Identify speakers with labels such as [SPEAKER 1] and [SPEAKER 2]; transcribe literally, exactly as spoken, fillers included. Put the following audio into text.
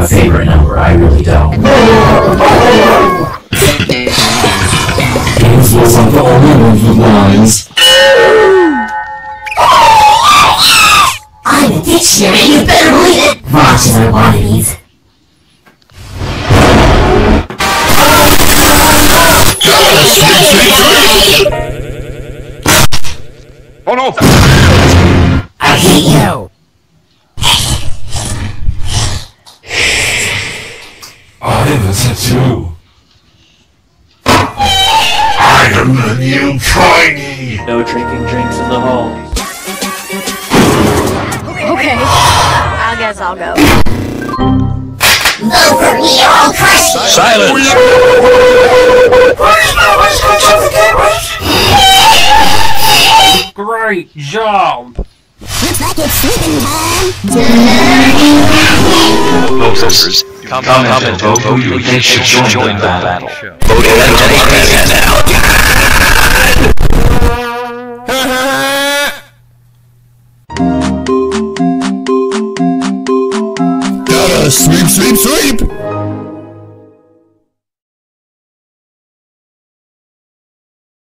[SPEAKER 1] a favorite number, I really don't. Games wasn't the only one with lines.
[SPEAKER 2] I'm a dictionary, you better believe it! Watch as I wanted these.
[SPEAKER 3] Oh no!
[SPEAKER 2] I hate you!
[SPEAKER 1] I have a tattoo.
[SPEAKER 4] I am the new Tiny!
[SPEAKER 5] No drinking drinks in the hall.
[SPEAKER 6] Okay, I guess I'll go.
[SPEAKER 2] Vote for me or I'll crush you!
[SPEAKER 4] Silence!
[SPEAKER 5] Great job!
[SPEAKER 2] Looks like it's sleeping time!
[SPEAKER 4] Voters, come, come and vote who you think should join the battle. Vote in now.
[SPEAKER 7] Gotta sweep, sweep, sweep!